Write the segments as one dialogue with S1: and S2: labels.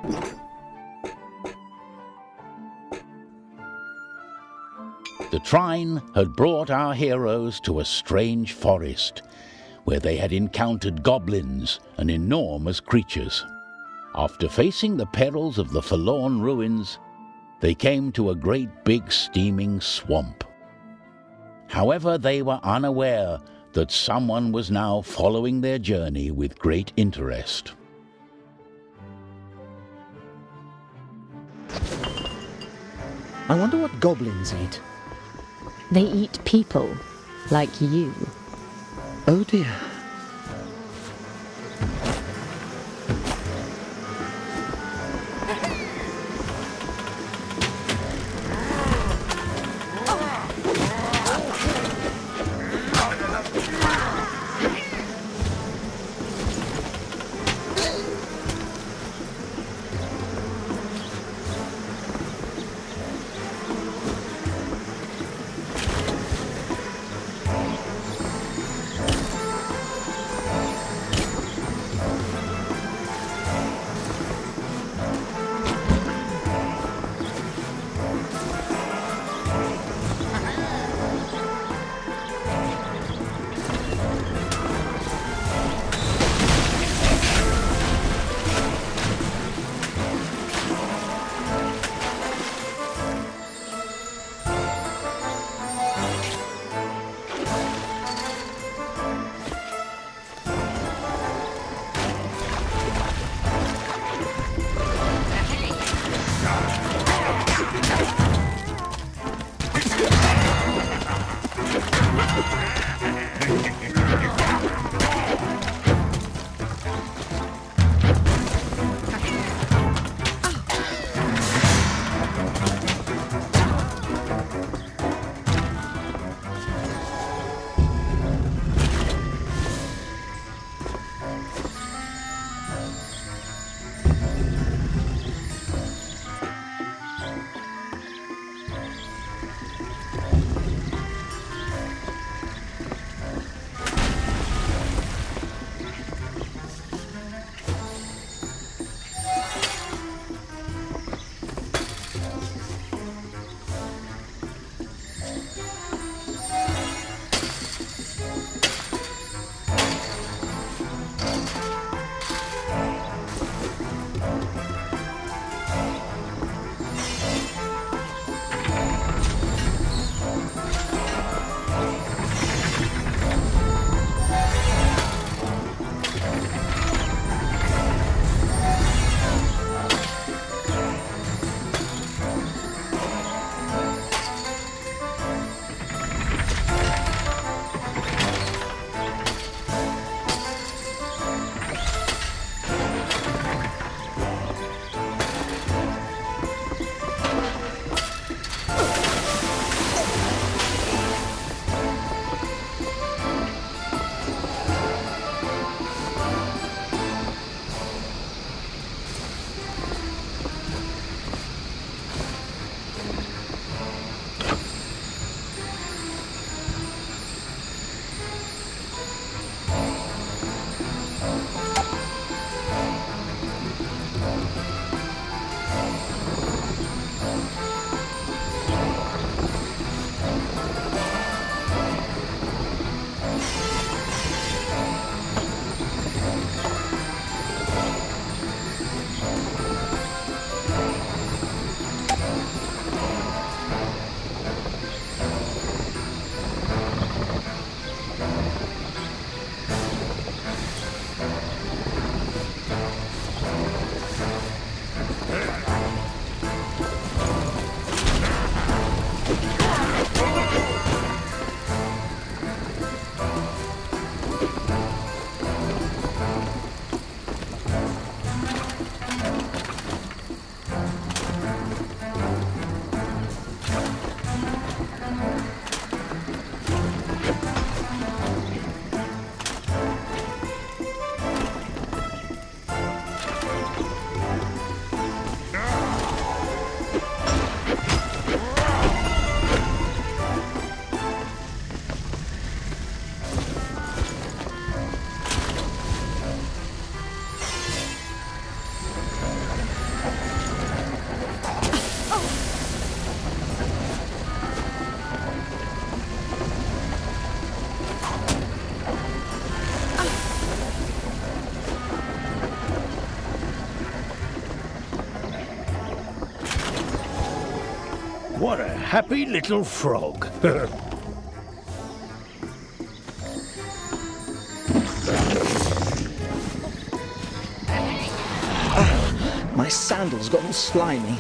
S1: The Trine had brought our heroes to a strange forest, where they had encountered goblins and enormous creatures. After facing the perils of the forlorn ruins, they came to a great big steaming swamp. However, they were unaware that someone was now following their journey with great interest.
S2: I wonder what goblins eat.
S3: They eat people, like you.
S2: Oh dear.
S4: happy little frog.
S2: My sandals got all slimy.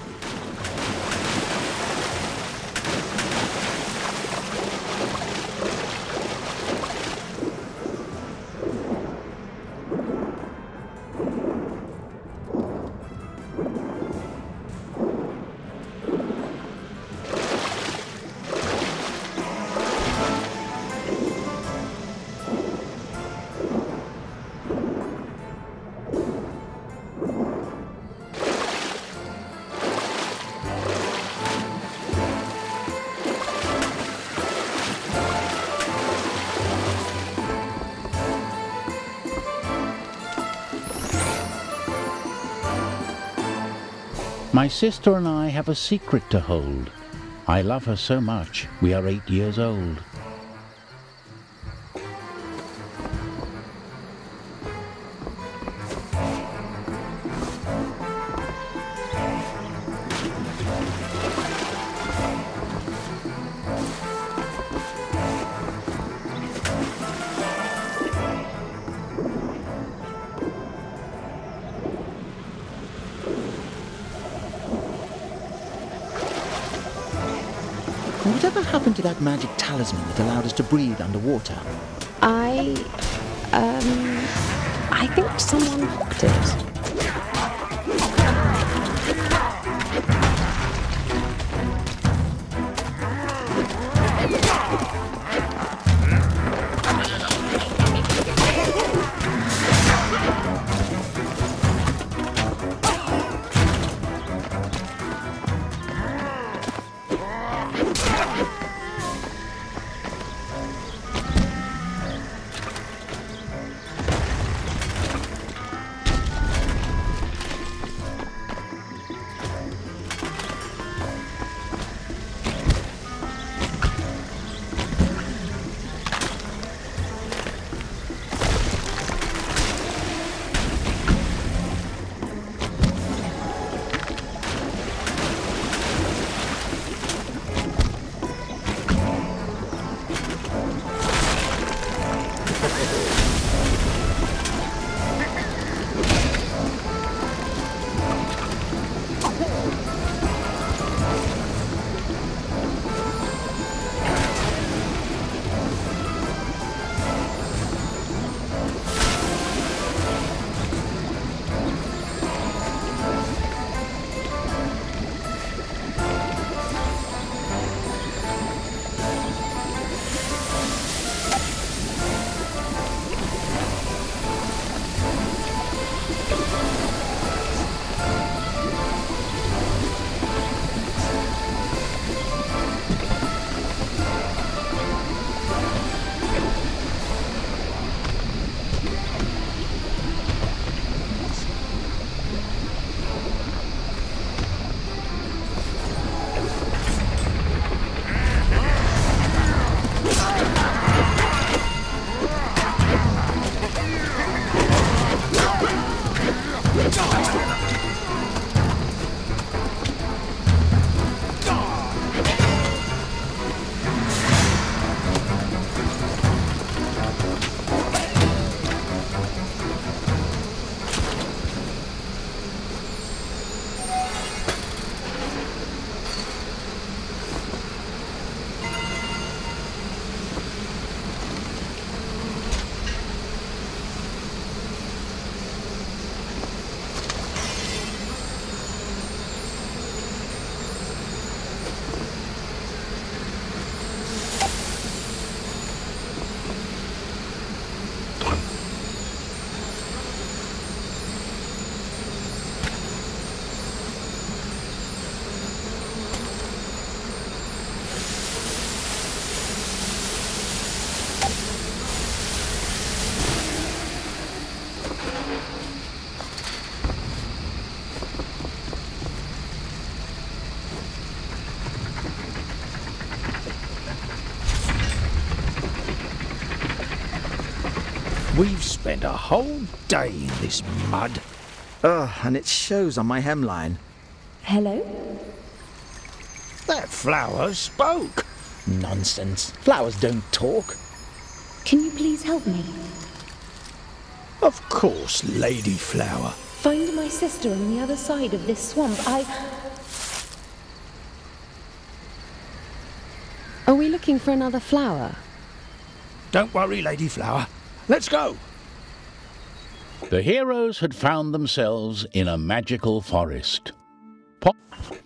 S1: My sister and I have a secret to hold. I love her so much, we are 8 years old.
S2: Whatever happened to that magic talisman that allowed us to breathe underwater?
S3: I think someone hooked it.
S4: We've spent a whole day in this mud.
S2: Ugh, and it shows on my hemline.
S3: Hello?
S4: That flower spoke.
S2: Nonsense. Flowers don't talk.
S5: Can you please help me?
S4: Of course, Lady Flower.
S5: Find my sister on the other side of this swamp.
S3: Are we looking for another flower?
S4: Don't worry, Lady Flower. Let's go.
S1: The heroes had found themselves in a magical forest.